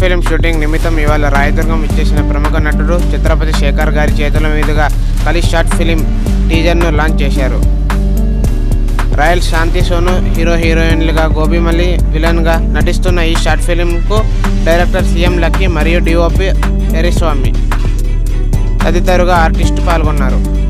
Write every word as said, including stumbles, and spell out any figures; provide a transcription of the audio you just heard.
Film shooting నిమిత్తం ఇవాళ రాయదుర్గం ఇచ్చేసిన ప్రముఖ నటుడు ఛత్రపతి శేఖర్ గారి చేతుల మీదుగా కలి షార్ట్ ఫిలిం టీజర్ను లాంచ్ చేశారు. రాయల్ శాంతి సోను హీరో హీరోయిన్లుగా, గోబిమల్లి విలన్గా నటిస్తున్న ఈ షార్ట్ ఫిలింకు డైరెక్టర్ సీఎం లక్కీ మరియు డిఓపి ఎరిస్వామి తదితరుగా ఆర్టిస్టు పాల్గొన్నారు.